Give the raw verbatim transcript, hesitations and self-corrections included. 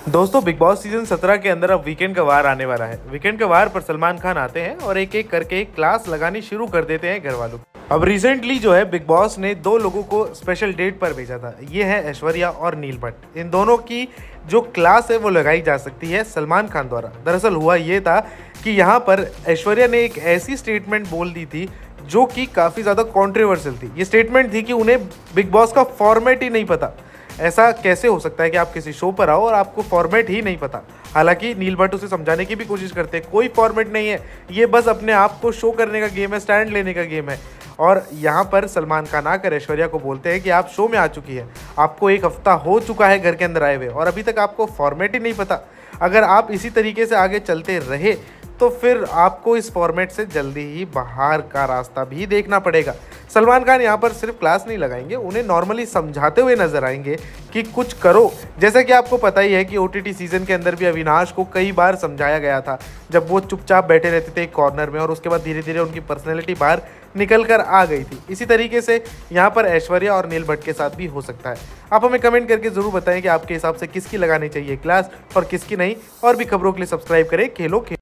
दोस्तों, big boss season सत्रह के अंदर अब वीकेंड का वार आने वाला है। वीकेंड के वार पर सलमान खान आते हैं और एक एक करके एक क्लास लगानी शुरू कर देते हैं घर वालों को। अब रिसेंटली जो है बिग बॉस ने दो लोगों को स्पेशल डेट पर भेजा था। ये है ऐश्वर्या और नील भट्ट। इन दोनों की जो क्लास है वो लगाई जा सकती है सलमान खान द्वारा। दरअसल हुआ ये था कि यहाँ पर ऐश्वर्या ने एक ऐसी स्टेटमेंट बोल दी थी जो कि काफ़ी ज़्यादा कॉन्ट्रोवर्शियल थी। ये स्टेटमेंट थी कि उन्हें बिग बॉस का फॉर्मेट ही नहीं पता। ऐसा कैसे हो सकता है कि आप किसी शो पर आओ और आपको फॉर्मेट ही नहीं पता। हालांकि नील भट्ट उसे समझाने की भी कोशिश करते हैं, कोई फॉर्मेट नहीं है, ये बस अपने आप को शो करने का गेम है, स्टैंड लेने का गेम है। और यहाँ पर सलमान खान आकर ऐश्वर्या को बोलते हैं कि आप शो में आ चुकी है, आपको एक हफ्ता हो चुका है घर के अंदर आए हुए और अभी तक आपको फॉर्मेट ही नहीं पता। अगर आप इसी तरीके से आगे चलते रहे तो फिर आपको इस फॉर्मेट से जल्दी ही बाहर का रास्ता भी देखना पड़ेगा। सलमान खान यहाँ पर सिर्फ क्लास नहीं लगाएंगे, उन्हें नॉर्मली समझाते हुए नजर आएंगे कि कुछ करो। जैसा कि आपको पता ही है कि ओटीटी सीजन के अंदर भी अविनाश को कई बार समझाया गया था, जब वो चुपचाप बैठे रहते थे एक कॉर्नर में और उसके बाद धीरे धीरे उनकी पर्सनैलिटी बाहर निकल कर आ गई थी। इसी तरीके से यहाँ पर ऐश्वर्या और नील भट्ट के साथ भी हो सकता है। आप हमें कमेंट करके जरूर बताएं कि आपके हिसाब से किसकी लगानी चाहिए क्लास और किसकी नहीं। और भी खबरों के लिए सब्सक्राइब करें खेलो खेल।